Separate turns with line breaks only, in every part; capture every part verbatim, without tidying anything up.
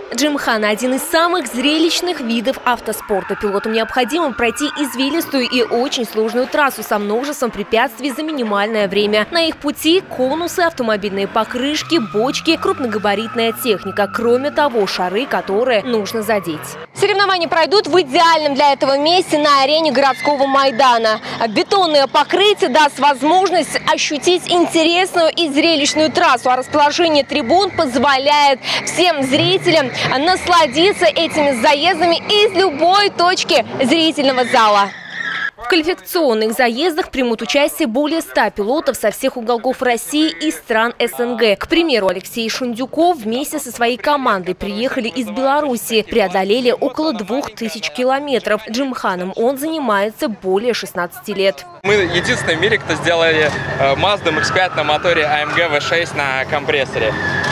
Джимхана – один из самых зрелищных видов автоспорта. Пилотам необходимо пройти извилистую и очень сложную трассу со множеством препятствий за минимальное время. На их пути конусы, автомобильные покрышки, бочки, крупногабаритная техника. Кроме того, шары, которые нужно задеть. Соревнования пройдут в идеальном для этого месте на арене городского Майдана. Бетонное покрытие даст возможность ощутить интересную и зрелищную трассу, а расположение трибун позволяет всем зрителям насладиться этими заездами из любой точки зрительного зала. В квалификационных заездах примут участие более ста пилотов со всех уголков России и стран СНГ. К примеру, Алексей Шундюков вместе со своей командой приехали из Беларуси, преодолели около двух тысяч километров. Джимханом он занимается более шестнадцати лет.
Мы единственные в мире, кто сделали Mazda эм икс пять на моторе а эм гэ ви шесть на компрессоре.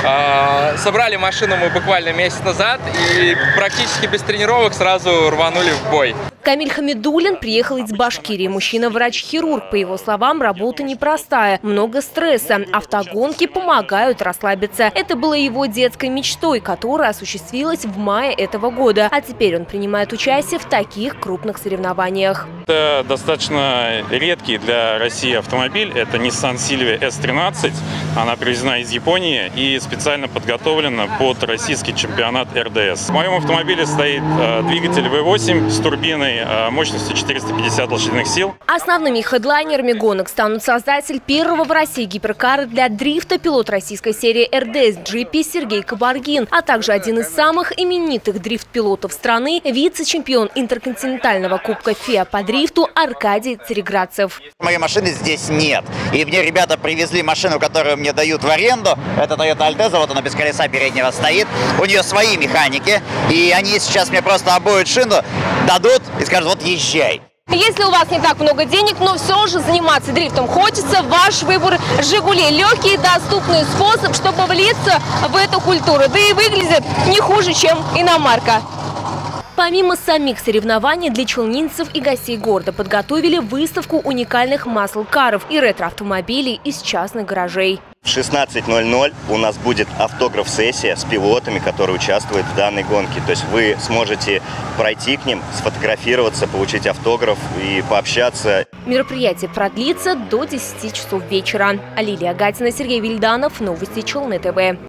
Собрали машину мы буквально месяц назад и практически без тренировок сразу рванули в бой.
Камиль Хамидуллин приехал из Башкирии. Мужчина врач-хирург. По его словам, работа непростая, много стресса. Автогонки помогают расслабиться. Это было его детской мечтой, которая осуществилась в мае этого года. А теперь он принимает участие в таких крупных соревнованиях.
Это достаточно редкий для России автомобиль. Это Nissan Silvia эс тринадцать. Она привезена из Японии и специально подготовлена под российский чемпионат эр дэ эс. В моем автомобиле стоит двигатель вэ восемь с турбиной мощностью четыреста пятьдесят лошадиных сил.
Основными хедлайнерами гонок станут создатель первого в России гиперкара для дрифта, пилот российской серии эр дэ эс джи пи Сергей Кабаргин, а также один из самых именитых дрифт-пилотов страны, вице-чемпион интерконтинентального кубка ФИА по дрифту Аркадий Цареградцев.
Моей машины здесь нет. И мне ребята привезли машину, которую мне дают в аренду. Это Toyota Altezza, вот она без колеса переднего стоит. У нее свои механики. И они сейчас мне просто обоют шину, дадут и скажут: вот езжай.
Если у вас не так много денег, но все же заниматься дрифтом хочется, ваш выбор – «Жигули». Легкий и доступный способ, чтобы влиться в эту культуру. Да и выглядит не хуже, чем иномарка. Помимо самих соревнований, для челнинцев и гостей города подготовили выставку уникальных маслкаров и ретро-автомобилей из частных гаражей.
В шестнадцать ноль ноль у нас будет автограф-сессия с пилотами, которые участвуют в данной гонке. То есть вы сможете пройти к ним, сфотографироваться, получить автограф и пообщаться.
Мероприятие продлится до десяти часов вечера. Лилия Гатина, Сергей Вильданов. Новости Челны ТВ.